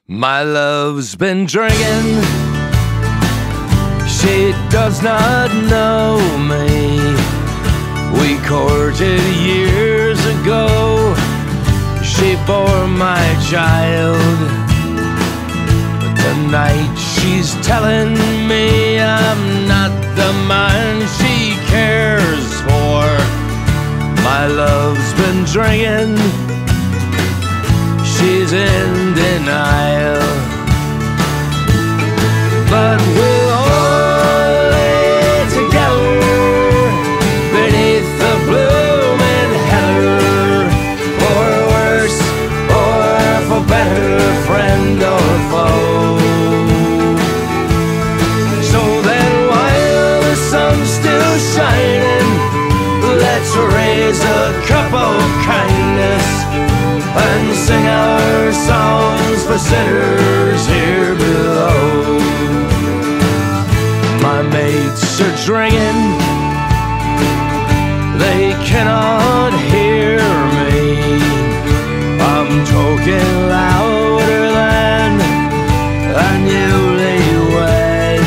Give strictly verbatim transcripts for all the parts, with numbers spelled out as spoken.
My love's been drinking, she does not know me. We courted years ago, she bore my child. But tonight she's telling me I'm not the man she cares for. My love's been drinking, she's in denial. But we'll all lay together beneath the blooming heather, for worse or for better, friend or foe. So then while the sun's still shining, let's raise a cup of kindness and sing our songs for sinners here below. My mates are drinking, they cannot hear me. I'm talking louder than a newlywed,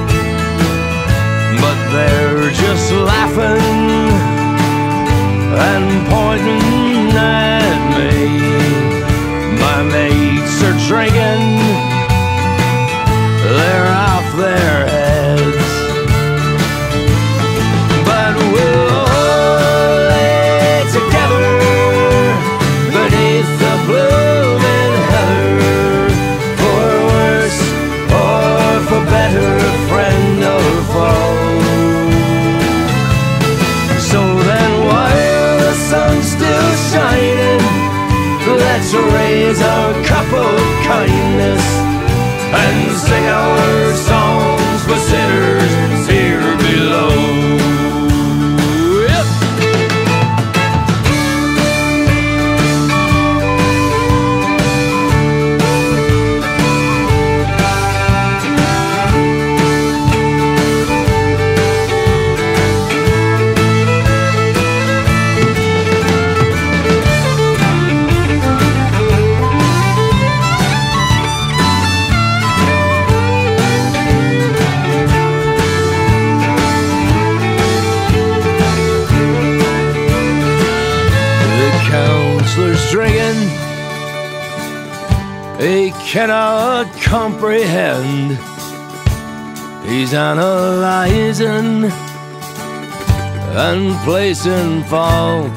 but they're just laughing and pointing at me. My mates are drinking, they're off their heads. But we'll all lay together beneath the blooming heather, for worse or for better, friend or foe. So then while the sun's still shining, let's raise our cup of kindness and sing our songs for sinners here below. Yep. Drinking, he cannot comprehend. He's analyzing and placing fault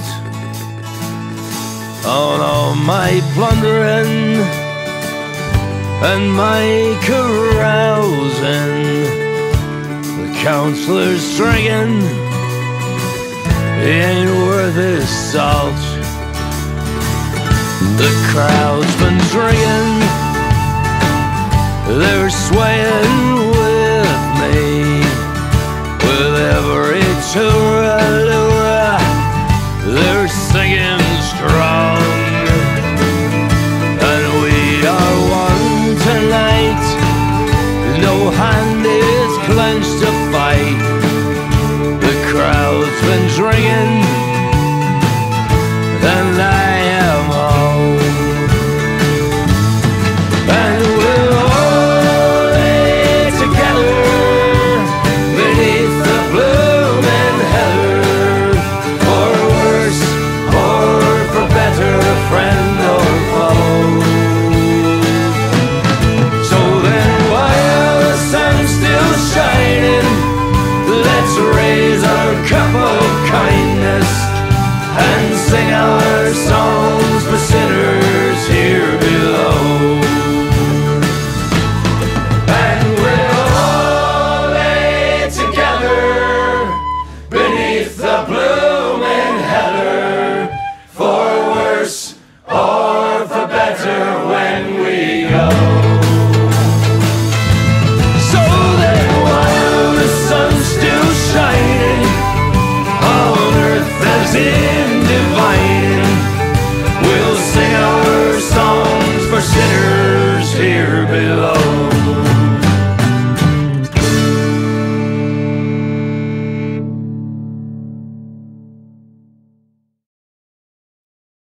on all my plundering and my carousing. The counselor's drinking, he ain't worth his salt. The crowd's been drinking,